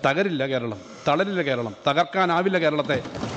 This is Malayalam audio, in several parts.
തകരില്ല കേരളം, തളരില്ല കേരളം, തകർക്കാനാവില്ല കേരളത്തെ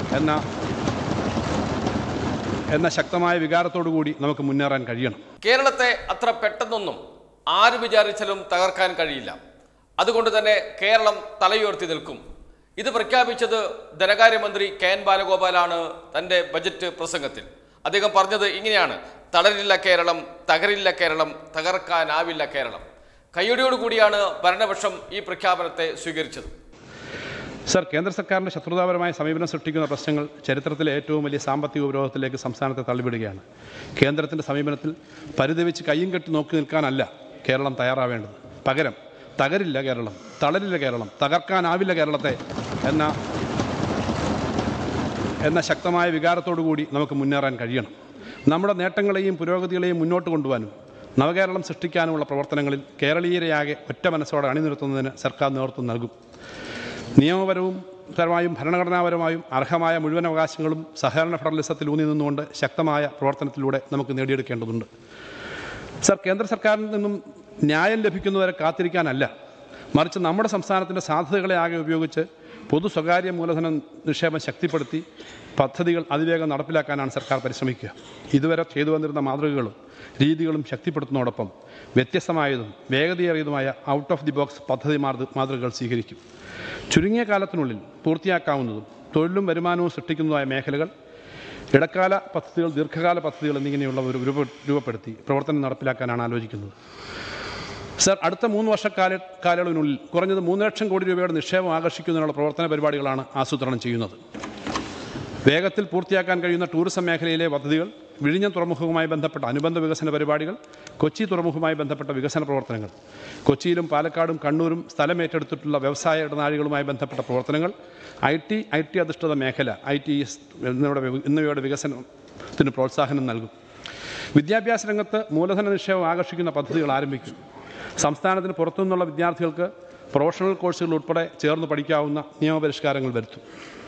എന്ന ശക്തമായ വികാരത്തോടു കൂടി നമുക്ക് മുന്നേറാൻ കഴിയണം. കേരളത്തെ അത്ര പെട്ടെന്നൊന്നും ആര് വിചാരിച്ചാലും തകർക്കാൻ കഴിയില്ല. അതുകൊണ്ട് തന്നെ കേരളം തലയുയർത്തി നിൽക്കും. ഇത് പ്രഖ്യാപിച്ചത് ധനകാര്യമന്ത്രി കെ.എൻ. ബാലഗോപാലാണ് തൻ്റെ ബജറ്റ് പ്രസംഗത്തിൽ. അദ്ദേഹം പറഞ്ഞത് ഇങ്ങനെയാണ്: തളരില്ല കേരളം, തകരില്ല കേരളം, തകർക്കാനാവില്ല കേരളം. കയ്യടിയോടുകൂടിയാണ് ഭരണപക്ഷം ഈ പ്രഖ്യാപനത്തെ സ്വീകരിച്ചത്. സർ, കേന്ദ്ര സർക്കാരിൻ്റെ ശത്രുതാപരമായ സമീപനം സൃഷ്ടിക്കുന്ന പ്രശ്നങ്ങൾ ചരിത്രത്തിലെ ഏറ്റവും വലിയ സാമ്പത്തിക ഉപരോധത്തിലേക്ക് സംസ്ഥാനത്തെ തള്ളിവിടുകയാണ്. കേന്ദ്രത്തിൻ്റെ സമീപനത്തിൽ പരിതപിച്ച് കയ്യും കെട്ടി നോക്കി നിൽക്കാനല്ല കേരളം തയ്യാറാവേണ്ടത്. പകരം തകരില്ല കേരളം, തളരില്ല കേരളം, തകർക്കാനാവില്ല കേരളത്തെ എന്ന ശക്തമായ വികാരത്തോടു കൂടി നമുക്ക് മുന്നേറാൻ കഴിയണം. നമ്മുടെ നേട്ടങ്ങളെയും പുരോഗതികളെയും മുന്നോട്ട് കൊണ്ടുപോകാനും നവകേരളം സൃഷ്ടിക്കാനുമുള്ള പ്രവർത്തനങ്ങളിൽ കേരളീയരെയാകെ ഒറ്റ മനസ്സോടെ അണിനിർത്തുന്നതിന് സർക്കാർ നേതൃത്വം നൽകും. നിയമപരമായും ഭരണഘടനാപരമായും അർഹമായ മുഴുവൻ അവകാശങ്ങളും സഹകരണ ഫെഡറലിസത്തിൽ ഊന്നി നിന്നുകൊണ്ട് ശക്തമായ പ്രവർത്തനത്തിലൂടെ നമുക്ക് നേടിയെടുക്കേണ്ടതുണ്ട്. സർ, കേന്ദ്ര സർക്കാരിൽ നിന്നും ന്യായം ലഭിക്കുന്നവരെ കാത്തിരിക്കാനല്ല, മറിച്ച് നമ്മുടെ സംസ്ഥാനത്തിൻ്റെ സാധ്യതകളെ ആകെ ഉപയോഗിച്ച് പൊതു സ്വകാര്യ മൂലധന നിക്ഷേപം ശക്തിപ്പെടുത്തി പദ്ധതികൾ അതിവേഗം നടപ്പിലാക്കാനാണ് സർക്കാർ പരിശ്രമിക്കുക. ഇതുവരെ ചെയ്തു വന്നിരുന്ന മാതൃകകളും രീതികളും ശക്തിപ്പെടുത്തുന്നതോടൊപ്പം വ്യത്യസ്തമായതും വേഗതയേറിയതുമായ ഔട്ട് ഓഫ് ദി ബോക്സ് പദ്ധതി മാതൃകകൾ സ്വീകരിക്കും. ചുരുങ്ങിയ കാലത്തിനുള്ളിൽ പൂർത്തിയാക്കാവുന്നതും തൊഴിലും വരുമാനവും സൃഷ്ടിക്കുന്നതുമായ മേഖലകൾ, ഇടക്കാല പദ്ധതികൾ, ദീർഘകാല പദ്ധതികൾ എന്നിങ്ങനെയുള്ളവ രൂപപ്പെടുത്തി പ്രവർത്തനം നടപ്പിലാക്കാനാണ് ആലോചിക്കുന്നത്. സർ, അടുത്ത 3 വർഷ കാലയളവിനുള്ളിൽ കുറഞ്ഞത് 3 ലക്ഷം കോടി രൂപയുടെ നിക്ഷേപം ആകർഷിക്കുന്നതിനുള്ള പ്രവർത്തന പരിപാടികളാണ് ആസൂത്രണം ചെയ്യുന്നത്. വേഗത്തിൽ പൂർത്തിയാക്കാൻ കഴിയുന്ന ടൂറിസം മേഖലയിലെ പദ്ധതികൾ, വിഴിഞ്ഞം തുറമുഖവുമായി ബന്ധപ്പെട്ട അനുബന്ധ വികസന പരിപാടികൾ, കൊച്ചി തുറമുഖവുമായി ബന്ധപ്പെട്ട വികസന പ്രവർത്തനങ്ങൾ, കൊച്ചിയിലും പാലക്കാടും കണ്ണൂരും സ്ഥലമേറ്റെടുത്തിട്ടുള്ള വ്യവസായ ഇടനാഴികളുമായി ബന്ധപ്പെട്ട പ്രവർത്തനങ്ങൾ, ഐ ടി അധിഷ്ഠിത മേഖല ITES എന്നിവയുടെ വികസനത്തിന് പ്രോത്സാഹനം നൽകും. വിദ്യാഭ്യാസ രംഗത്ത് മൂലധന നിക്ഷേപം ആകർഷിക്കുന്ന പദ്ധതികൾ ആരംഭിക്കും. സംസ്ഥാനത്തിന് പുറത്തുനിന്നുള്ള വിദ്യാർത്ഥികൾക്ക് പ്രൊഫഷണൽ കോഴ്സുകൾ ഉൾപ്പെടെ ചേർന്ന് പഠിക്കാവുന്ന നിയമപരിഷ്കാരങ്ങൾ വരുത്തും.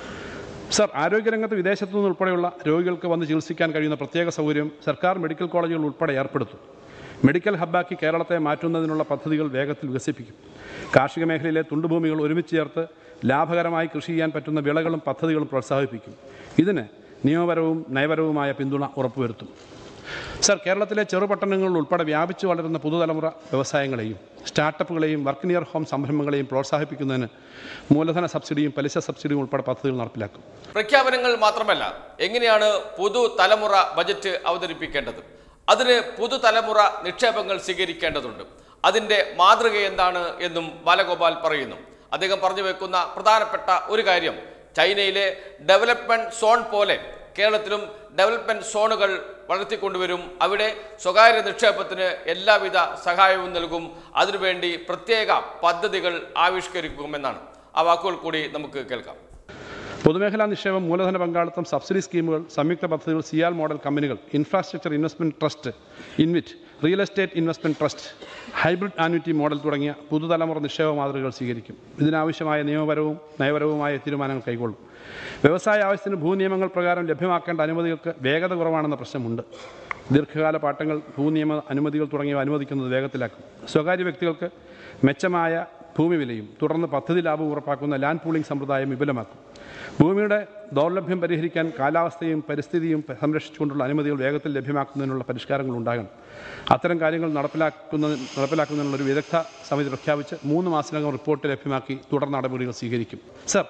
സർ, ആരോഗ്യരംഗത്ത് വിദേശത്തു നിന്നുൾപ്പെടെയുള്ള രോഗികൾക്ക് വന്ന് ചികിത്സിക്കാൻ കഴിയുന്ന പ്രത്യേക സൗകര്യം സർക്കാർ മെഡിക്കൽ കോളേജുകൾ ഉൾപ്പെടെ ഏർപ്പെടുത്തും. മെഡിക്കൽ ഹബ്ബാക്കി കേരളത്തെ മാറ്റുന്നതിനുള്ള പദ്ധതികൾ വേഗത്തിൽ വികസിപ്പിക്കും. കാർഷിക മേഖലയിലെ തുണ്ടുഭൂമികൾ ഒരുമിച്ച് ചേർത്ത് ലാഭകരമായി കൃഷി ചെയ്യാൻ പറ്റുന്ന വിളകളും പദ്ധതികളും പ്രോത്സാഹിപ്പിക്കും. ഇതിന് നിയമപരവും നയപരവുമായ പിന്തുണ ഉറപ്പുവരുത്തും. സർ, കേരളത്തിലെ ചെറുപട്ടണങ്ങളിൽ ഉൾപ്പെടെ വ്യാപിച്ചു വളരുന്ന പുതുതലമുറ വ്യവസായങ്ങളെയും സ്റ്റാർട്ടപ്പുകളെയും വർക്ക് നിയർ ഹോം സംരംഭങ്ങളെയും പ്രോത്സാഹിപ്പിക്കുന്നതിന് മൂലധന സബ്സിഡിയും പലിശ സബ്സിഡിയും ഉൾപ്പെടെ പദ്ധതികൾ നടപ്പിലാക്കും. പ്രഖ്യാപനങ്ങൾ മാത്രമല്ല, എങ്ങനെയാണ് പുതുതലമുറ ബജറ്റ് അവതരിപ്പിക്കേണ്ടത്? അതിന് പുതുതലമുറ നിക്ഷേപങ്ങൾ സ്വീകരിക്കേണ്ടതുണ്ട്. അതിൻ്റെ മാതൃക എന്താണ് എന്നും ബാലഗോപാൽ പറയുന്നു. അദ്ദേഹം പറഞ്ഞു വെക്കുന്ന പ്രധാനപ്പെട്ട ഒരു കാര്യം, ചൈനയിലെ ഡെവലപ്മെൻറ്റ് സോൺ പോലെ കേരളത്തിലും ഡെവലപ്മെൻറ്റ് സോണുകൾ വളർത്തിക്കൊണ്ടുവരും. അവിടെ സ്വകാര്യ നിക്ഷേപത്തിന് എല്ലാവിധ സഹായവും നൽകും. അതിനുവേണ്ടി പ്രത്യേക പദ്ധതികൾ ആവിഷ്കരിക്കുമെന്നാണ്. ആ വാക്കുകൾ കൂടി നമുക്ക് കേൾക്കാം. പൊതുമേഖലാ നിക്ഷേപം, മൂലധന പങ്കാളിത്തം, സബ്സിഡി സ്കീമുകൾ, സംയുക്ത പദ്ധതികൾ, സിയാൽ മോഡൽ കമ്പനികൾ, infrastructure investment trust, InvIT, real estate investment trust, hybrid annuity model തുടങ്ങിയ പുതുതലമുറ നിക്ഷേപ മാതൃകകൾ സ്വീകരിക്കും. ഇതിനാവശ്യമായ നിയമപരവും നയപരവുമായ തീരുമാനങ്ങൾ കൈക്കൊള്ളും. വ്യവസായ ആവശ്യത്തിന് ഭൂനിയമങ്ങൾ പ്രകാരം ലഭ്യമാക്കേണ്ട അനുമതികൾക്ക് വേഗത കുറവാണെന്ന പ്രശ്നമുണ്ട്. ദീർഘകാല പാട്ടങ്ങൾ, ഭൂനിയമ അനുമതികൾ തുടങ്ങിയവ അനുവദിക്കുന്നത് വേഗത്തിലാക്കും. സ്വകാര്യ വ്യക്തികൾക്ക് മെച്ചമായ ഭൂമി വിലയും തുടർന്ന് പദ്ധതി ലാഭവും ഉറപ്പാക്കുന്ന ലാൻഡ് പൂളിംഗ് സമ്പ്രദായം വിപുലമാക്കും. ഭൂമിയുടെ ദൗർലഭ്യം പരിഹരിക്കാൻ കാലാവസ്ഥയും പരിസ്ഥിതിയും സംരക്ഷിച്ചുകൊണ്ടുള്ള അനുമതികൾ വേഗത്തിൽ ലഭ്യമാക്കുന്നതിനുള്ള പരിഷ്കാരങ്ങൾ ഉണ്ടാകണം. അത്തരം കാര്യങ്ങൾ നടപ്പിലാക്കുന്നതിനുള്ളൊരു വിദഗ്ധ സമിതി പ്രഖ്യാപിച്ച് 3 മാസത്തിനകം റിപ്പോർട്ട് ലഭ്യമാക്കി തുടർ നടപടികൾ സ്വീകരിക്കും. സർ,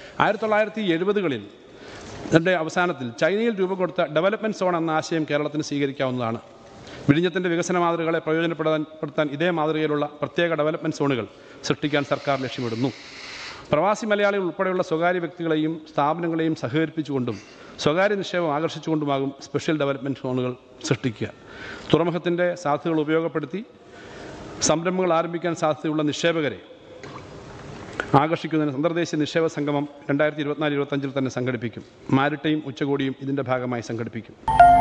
1970കളിൽ അവസാനത്തിൽ ചൈനയിൽ രൂപം കൊടുത്ത ഡെവലപ്മെൻറ്റ് സോൺ എന്ന ആശയം കേരളത്തിന് സ്വീകരിക്കാവുന്നതാണ്. വിഴിഞ്ഞത്തിൻ്റെ വികസന മാതൃകകളെ പ്രയോജനപ്പെടുത്താൻ ഇതേ മാതൃകയിലുള്ള പ്രത്യേക ഡെവലപ്മെൻറ്റ് സോണുകൾ സൃഷ്ടിക്കാൻ സർക്കാർ ലക്ഷ്യമിടുന്നു. പ്രവാസി മലയാളികൾ ഉൾപ്പെടെയുള്ള സ്വകാര്യ വ്യക്തികളെയും സ്ഥാപനങ്ങളെയും സഹകരിപ്പിച്ചുകൊണ്ടും സ്വകാര്യ നിക്ഷേപം ആകർഷിച്ചുകൊണ്ടുമാകും സ്പെഷ്യൽ ഡെവലപ്മെൻറ്റ് സോണുകൾ സൃഷ്ടിക്കുക. തുറമുഖത്തിൻ്റെ സാധ്യതകൾ ഉപയോഗപ്പെടുത്തി സംരംഭങ്ങൾ ആരംഭിക്കാൻ സാധ്യതയുള്ള നിക്ഷേപകരെ ആകർഷിക്കുന്നതിന് അന്തർദേശീയ നിക്ഷേപ സംഗമം 2024-25 തന്നെ സംഘടിപ്പിക്കും. മാരിടൈം ഉച്ചകോടിയും ഇതിൻ്റെ ഭാഗമായി സംഘടിപ്പിക്കും.